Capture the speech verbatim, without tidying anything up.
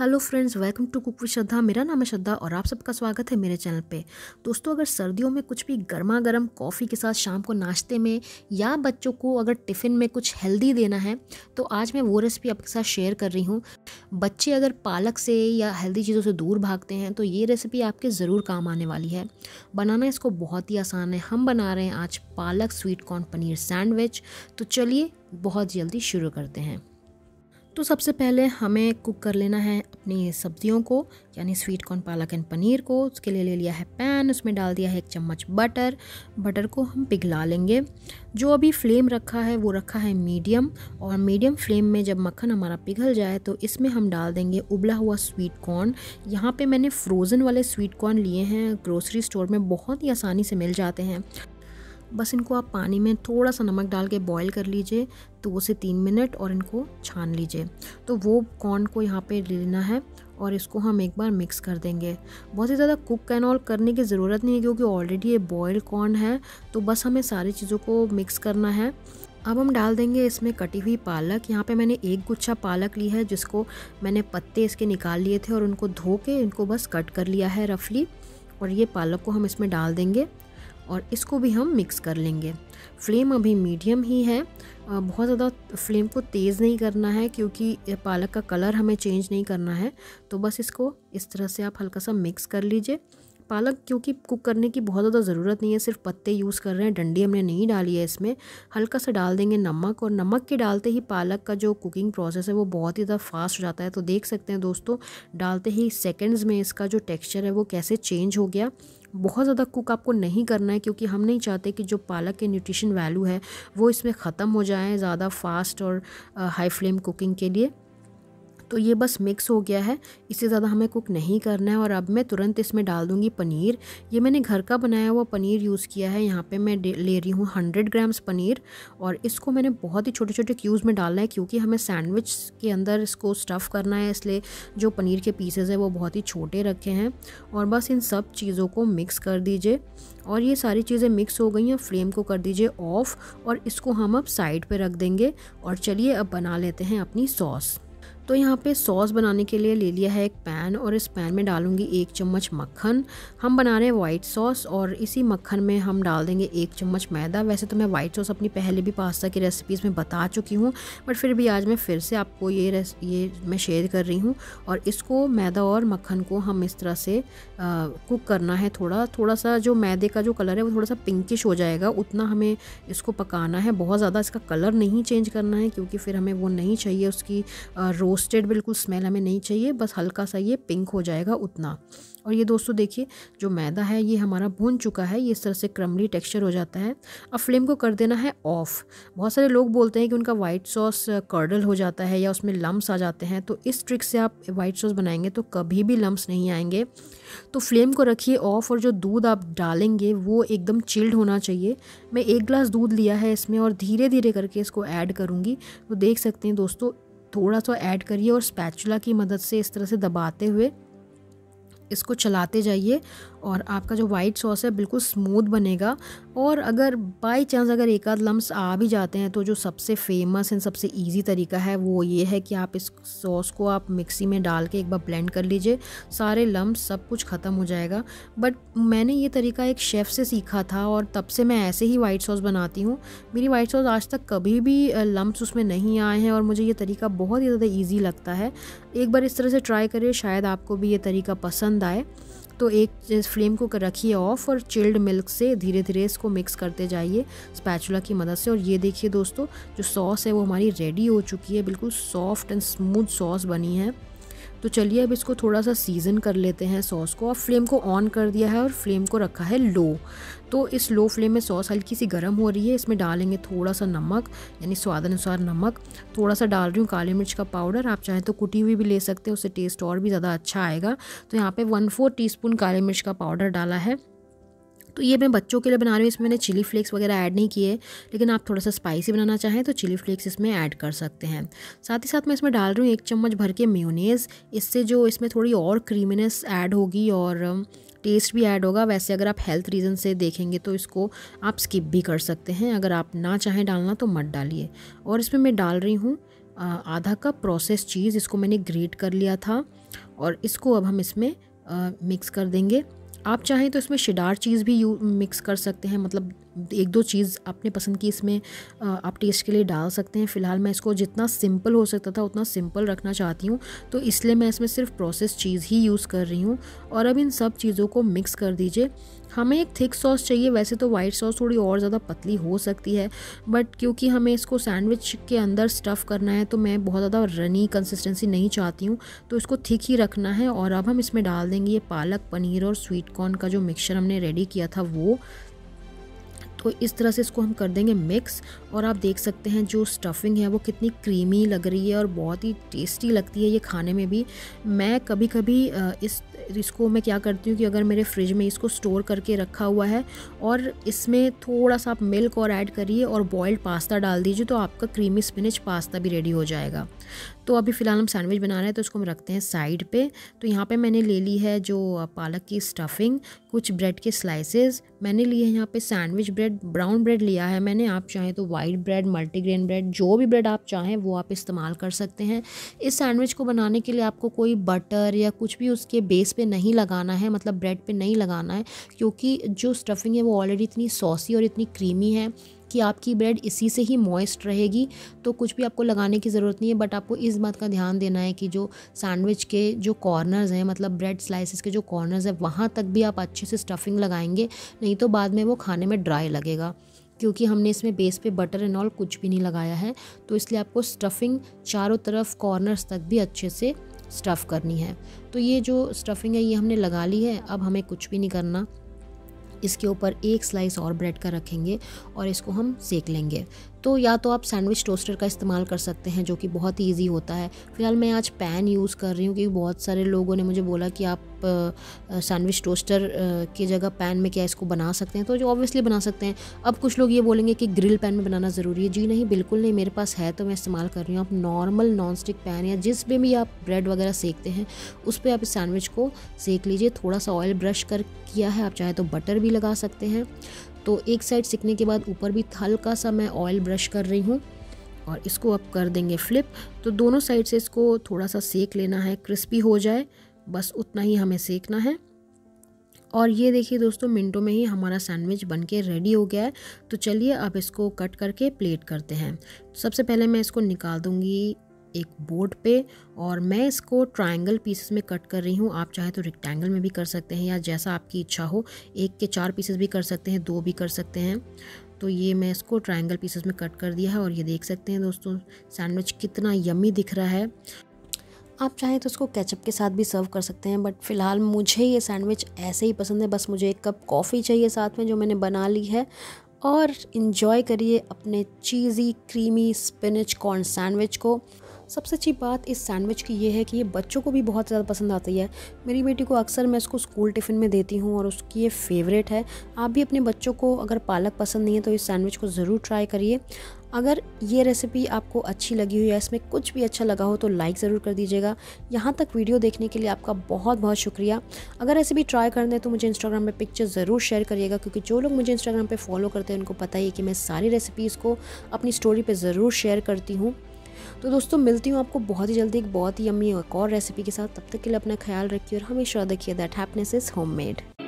Hello friends, welcome to cook with Shraddha. मेरा नाम है श्रद्धा और आप सबका स्वागत है मेरे चैनल पे। दोस्तों, अगर सर्दियों में कुछ भी गर्मा गर्म कॉफ़ी के साथ शाम को नाश्ते में या बच्चों को अगर टिफ़िन में कुछ हेल्दी देना है तो आज मैं वो रेसिपी आपके साथ शेयर कर रही हूँ। बच्चे अगर पालक से या हेल्दी चीज़ों से दूर भागते हैं तो ये रेसिपी आपके ज़रूर काम आने वाली है। बनाना इसको बहुत ही आसान है। हम बना रहे हैं आज पालक स्वीट कॉर्न पनीर सैंडविच। तो चलिए बहुत जल्दी शुरू करते हैं। तो सबसे पहले हमें कुक कर लेना है अपनी सब्जियों को, यानी स्वीट कॉर्न पालक एंड पनीर को। उसके लिए ले लिया है पैन, उसमें डाल दिया है एक चम्मच बटर। बटर को हम पिघला लेंगे। जो अभी फ्लेम रखा है वो रखा है मीडियम, और मीडियम फ्लेम में जब मक्खन हमारा पिघल जाए तो इसमें हम डाल देंगे उबला हुआ स्वीट कॉर्न। यहाँ पे मैंने फ्रोज़न वाले स्वीट कॉर्न लिए हैं, ग्रोसरी स्टोर में बहुत ही आसानी से मिल जाते हैं। बस इनको आप पानी में थोड़ा सा नमक डाल के बॉईल कर लीजिए दो से तीन मिनट और इनको छान लीजिए। तो वो कॉर्न को यहाँ पे लेना है और इसको हम एक बार मिक्स कर देंगे। बहुत ही ज़्यादा कुक एंड ऑल करने की ज़रूरत नहीं है क्योंकि ऑलरेडी ये बॉयल कॉर्न है। तो बस हमें सारी चीज़ों को मिक्स करना है। अब हम डाल देंगे इसमें कटी हुई पालक। यहाँ पे मैंने एक गुच्छा पालक ली है जिसको मैंने पत्ते इसके निकाल लिए थे और उनको धो के इनको बस कट कर लिया है रफली। और ये पालक को हम इसमें डाल देंगे और इसको भी हम मिक्स कर लेंगे। फ्लेम अभी मीडियम ही है, बहुत ज़्यादा फ्लेम को तेज़ नहीं करना है क्योंकि पालक का कलर हमें चेंज नहीं करना है। तो बस इसको इस तरह से आप हल्का सा मिक्स कर लीजिए। पालक क्योंकि कुक करने की बहुत ज़्यादा ज़रूरत नहीं है, सिर्फ पत्ते यूज़ कर रहे हैं, डंडी हमने नहीं डाली है इसमें। हल्का सा डाल देंगे नमक, और नमक के डालते ही पालक का जो कुकिंग प्रोसेस है वो बहुत ही ज़्यादा फास्ट हो जाता है। तो देख सकते हैं दोस्तों, डालते ही सेकंड्स में इसका जो टेक्सचर है वो कैसे चेंज हो गया। बहुत ज़्यादा कुक आपको नहीं करना है क्योंकि हम नहीं चाहते कि जो पालक के न्यूट्रिशन वैल्यू है वो इसमें ख़त्म हो जाए ज़्यादा फास्ट और हाई फ्लेम कुकिंग के लिए। तो ये बस मिक्स हो गया है, इससे ज़्यादा हमें कुक नहीं करना है। और अब मैं तुरंत इसमें डाल दूँगी पनीर। ये मैंने घर का बनाया हुआ पनीर यूज़ किया है। यहाँ पे मैं ले रही हूँ हंड्रेड ग्राम्स पनीर, और इसको मैंने बहुत ही छोटे छोटे क्यूब्स में डालना है क्योंकि हमें सैंडविच के अंदर इसको स्टफ़ करना है, इसलिए जो पनीर के पीसेस है वो बहुत ही छोटे रखे हैं। और बस इन सब चीज़ों को मिक्स कर दीजिए। और ये सारी चीज़ें मिक्स हो गई हैं, फ्लेम को कर दीजिए ऑफ़ और इसको हम अब साइड पे रख देंगे। और चलिए अब बना लेते हैं अपनी सॉस। तो यहाँ पे सॉस बनाने के लिए ले लिया है एक पैन, और इस पैन में डालूंगी एक चम्मच मक्खन। हम बना रहे हैं वाइट सॉस, और इसी मक्खन में हम डाल देंगे एक चम्मच मैदा। वैसे तो मैं वाइट सॉस अपनी पहले भी पास्ता की रेसिपीज़ में बता चुकी हूँ, बट फिर भी आज मैं फिर से आपको ये ये मैं शेयर कर रही हूँ। और इसको मैदा और मक्खन को हम इस तरह से आ, कुक करना है। थोड़ा थोड़ा सा जो मैदे का जो कलर है वो थोड़ा सा पिंकिश हो जाएगा, उतना हमें इसको पकाना है। बहुत ज़्यादा इसका कलर नहीं चेंज करना है क्योंकि फिर हमें वो नहीं चाहिए, उसकी रोस्टेड बिल्कुल स्मेल हमें नहीं चाहिए। बस हल्का सा ये पिंक हो जाएगा उतना। और ये दोस्तों देखिए, जो मैदा है ये हमारा भून चुका है, ये इस तरह से क्रमली टेक्सचर हो जाता है। अब फ्लेम को कर देना है ऑफ। बहुत सारे लोग बोलते हैं कि उनका वाइट सॉस कर्डल हो जाता है या उसमें लम्स आ जाते हैं, तो इस ट्रिक से आप वाइट सॉस बनाएंगे तो कभी भी लम्स नहीं आएंगे। तो फ्लेम को रखिए ऑफ, और जो दूध आप डालेंगे वो एकदम चिल्ड होना चाहिए। मैं एक गिलास दूध लिया है इसमें और धीरे धीरे करके इसको ऐड करूँगी। तो देख सकते हैं दोस्तों, थोड़ा सा ऐड करिए और स्पैचुला की मदद से इस तरह से दबाते हुए इसको चलाते जाइए, और आपका जो वाइट सॉस है बिल्कुल स्मूथ बनेगा। और अगर बाय चांस अगर एक आध लम्स आ भी जाते हैं तो जो सबसे फेमस एंड सबसे इजी तरीका है वो ये है कि आप इस सॉस को आप मिक्सी में डाल के एक बार ब्लेंड कर लीजिए, सारे लम्स सब कुछ ख़त्म हो जाएगा। बट मैंने ये तरीका एक शेफ़ से सीखा था और तब से मैं ऐसे ही वाइट सॉस बनाती हूँ। मेरी वाइट सॉस आज तक कभी भी लम्स उसमें नहीं आए हैं और मुझे ये तरीका बहुत ही ज़्यादा ईजी लगता है। एक बार इस तरह से ट्राई करिए, शायद आपको भी ये तरीका पसंद आए। तो एक फ्लेम को रखिए ऑफ और चिल्ड मिल्क से धीरे धीरे इसको मिक्स करते जाइए स्पैचुला की मदद से। और ये देखिए दोस्तों, जो सॉस है वो हमारी रेडी हो चुकी है, बिल्कुल सॉफ्ट एंड स्मूथ सॉस बनी है। तो चलिए अब इसको थोड़ा सा सीज़न कर लेते हैं सॉस को। अब फ्लेम को ऑन कर दिया है और फ्लेम को रखा है लो। तो इस लो फ्लेम में सॉस हल्की सी गर्म हो रही है। इसमें डालेंगे थोड़ा सा नमक, यानी स्वाद अनुसार नमक। थोड़ा सा डाल रही हूँ काली मिर्च का पाउडर, आप चाहें तो कुटी हुई भी ले सकते हैं, उससे टेस्ट और भी ज़्यादा अच्छा आएगा। तो यहाँ पे वन फोर टी स्पून काली मिर्च का पाउडर डाला है। तो ये मैं बच्चों के लिए बना रही हूँ, इसमें मैंने चिली फ्लेक्स वगैरह ऐड नहीं किए, लेकिन आप थोड़ा सा स्पाइसी बनाना चाहें तो चिली फ्लेक्स इसमें ऐड कर सकते हैं। साथ ही साथ मैं इसमें डाल रही हूँ एक चम्मच भर के मेयोनेज़। इससे जो इसमें थोड़ी और क्रीमीनेस ऐड होगी और टेस्ट भी ऐड होगा। वैसे अगर आप हेल्थ रीज़न से देखेंगे तो इसको आप स्किप भी कर सकते हैं, अगर आप ना चाहें डालना तो मत डालिए। और इसमें मैं डाल रही हूँ आधा कप प्रोसेस चीज़, इसको मैंने ग्रेट कर लिया था और इसको अब हम इसमें मिक्स कर देंगे। आप चाहें तो इसमें शेडार चीज़ भी यू मिक्स कर सकते हैं, मतलब एक दो चीज़ अपने पसंद की इसमें आप टेस्ट के लिए डाल सकते हैं। फ़िलहाल मैं इसको जितना सिंपल हो सकता था उतना सिंपल रखना चाहती हूँ, तो इसलिए मैं इसमें सिर्फ प्रोसेस चीज़ ही यूज़ कर रही हूँ। और अब इन सब चीज़ों को मिक्स कर दीजिए। हमें एक थिक सॉस चाहिए, वैसे तो वाइट सॉस थोड़ी और ज़्यादा पतली हो सकती है, बट क्योंकि हमें इसको सैंडविच के अंदर स्टफ़ करना है तो मैं बहुत ज़्यादा रनी कंसिस्टेंसी नहीं चाहती हूँ, तो इसको थिक ही रखना है। और अब हम इसमें डाल देंगे ये पालक पनीर और स्वीट कॉर्न का जो मिक्सचर हमने रेडी किया था वो। तो इस तरह से इसको हम कर देंगे मिक्स। और आप देख सकते हैं जो स्टफिंग है वो कितनी क्रीमी लग रही है और बहुत ही टेस्टी लगती है ये खाने में भी। मैं कभी कभी इस इसको मैं क्या करती हूँ कि अगर मेरे फ्रिज में इसको स्टोर करके रखा हुआ है और इसमें थोड़ा सा आप मिल्क और ऐड करिए और बॉइल्ड पास्ता डाल दीजिए, तो आपका क्रीमी स्पिनच पास्ता भी रेडी हो जाएगा। तो अभी फ़िलहाल हम सैंडविच बना रहे हैं तो इसको हम रखते हैं साइड पे। तो यहाँ पे मैंने ले ली है जो पालक की स्टफिंग, कुछ ब्रेड के स्लाइसेस मैंने लिए हैं। यहाँ पे सैंडविच ब्रेड, ब्राउन ब्रेड लिया है मैंने। आप चाहें तो वाइट ब्रेड, मल्टीग्रेन ब्रेड, जो भी ब्रेड आप चाहें वो आप इस्तेमाल कर सकते हैं। इस सैंडविच को बनाने के लिए आपको कोई बटर या कुछ भी उसके बेस पे नहीं लगाना है, मतलब ब्रेड पे नहीं लगाना है, क्योंकि जो स्टफिंग है वो ऑलरेडी इतनी सॉसी और इतनी क्रीमी है कि आपकी ब्रेड इसी से ही मॉइस्ट रहेगी, तो कुछ भी आपको लगाने की ज़रूरत नहीं है। बट आपको इस बात का ध्यान देना है कि जो सैंडविच के जो कॉर्नर्स हैं, मतलब ब्रेड स्लाइसेस के जो कॉर्नर्स हैं, वहाँ तक भी आप अच्छे से स्टफिंग लगाएंगे, नहीं तो बाद में वो खाने में ड्राई लगेगा, क्योंकि हमने इसमें बेस पे बटर एंड ऑल कुछ भी नहीं लगाया है। तो इसलिए आपको स्टफिंग चारों तरफ कॉर्नर्स तक भी अच्छे से स्टफ़ करनी है। तो ये जो स्टफिंग है ये हमने लगा ली है। अब हमें कुछ भी नहीं करना, इसके ऊपर एक स्लाइस और ब्रेड का रखेंगे और इसको हम सेक लेंगे। तो या तो आप सैंडविच टोस्टर का इस्तेमाल कर सकते हैं जो कि बहुत ही ईजी होता है। फ़िलहाल मैं आज पैन यूज़ कर रही हूँ क्योंकि बहुत सारे लोगों ने मुझे बोला कि आप सैंडविच टोस्टर की जगह पैन में क्या इसको बना सकते हैं, तो जो ऑब्वियसली बना सकते हैं। अब कुछ लोग ये बोलेंगे कि ग्रिल पैन में बनाना ज़रूरी है। जी नहीं, बिल्कुल नहीं, मेरे पास है तो मैं इस्तेमाल कर रही हूँ। आप नॉर्मल नॉन स्टिक पैन या जिस पे भी आप ब्रेड वगैरह सेकते हैं उस पर आप इस सैंडविच को सेक लीजिए। थोड़ा सा ऑयल ब्रश कर किया है, आप चाहे तो बटर भी लगा सकते हैं। तो एक साइड सिकने के बाद ऊपर भी हल्का सा मैं ऑयल ब्रश कर रही हूँ और इसको अब कर देंगे फ्लिप। तो दोनों साइड से इसको थोड़ा सा सेक लेना है, क्रिस्पी हो जाए, बस उतना ही हमें सेकना है। और ये देखिए दोस्तों, मिनटों में ही हमारा सैंडविच बनके रेडी हो गया है। तो चलिए अब इसको कट करके प्लेट करते हैं। सबसे पहले मैं इसको निकाल दूँगी एक बोर्ड पे और मैं इसको ट्रायंगल पीसेस में कट कर रही हूँ। आप चाहे तो रेक्टेंगल में भी कर सकते हैं या जैसा आपकी इच्छा हो, एक के चार पीसेस भी कर सकते हैं, दो भी कर सकते हैं। तो ये मैं इसको ट्रायंगल पीसेस में कट कर दिया है और ये देख सकते हैं दोस्तों सैंडविच कितना यम्मी दिख रहा है। आप चाहें तो इसको केचप के साथ भी सर्व कर सकते हैं, बट फ़िलहाल मुझे ये सैंडविच ऐसे ही पसंद है। बस मुझे एक कप कॉफ़ी चाहिए साथ में जो मैंने बना ली है, और इन्जॉय करिए अपने cheesy creamy spinach corn sandwich को। सबसे अच्छी बात इस सैंडविच की ये है कि ये बच्चों को भी बहुत ज़्यादा पसंद आती है। मेरी बेटी को अक्सर मैं इसको स्कूल टिफ़िन में देती हूँ और उसकी ये फेवरेट है। आप भी अपने बच्चों को अगर पालक पसंद नहीं है तो इस सैंडविच को ज़रूर ट्राई करिए। अगर ये रेसिपी आपको अच्छी लगी हो या इसमें कुछ भी अच्छा लगा हो तो लाइक ज़रूर कर दीजिएगा। यहाँ तक वीडियो देखने के लिए आपका बहुत बहुत शुक्रिया। अगर रेसिपी ट्राई करना है तो मुझे इंस्टाग्राम पे पिक्चर ज़रूर शेयर करिएगा, क्योंकि जो लोग मुझे इंस्टाग्राम पे फॉलो करते हैं उनको पता ही है कि मैं सारी रेसिपीज़ को अपनी स्टोरी पे ज़रूर शेयर करती हूँ। तो दोस्तों मिलती हूँ आपको बहुत ही जल्दी एक बहुत ही यम्मी एक और रेसिपी के साथ। तब तक के लिए अपना ख्याल रखिए और हमेशा देखिए दैट हैप्पीनेस इज़ होममेड।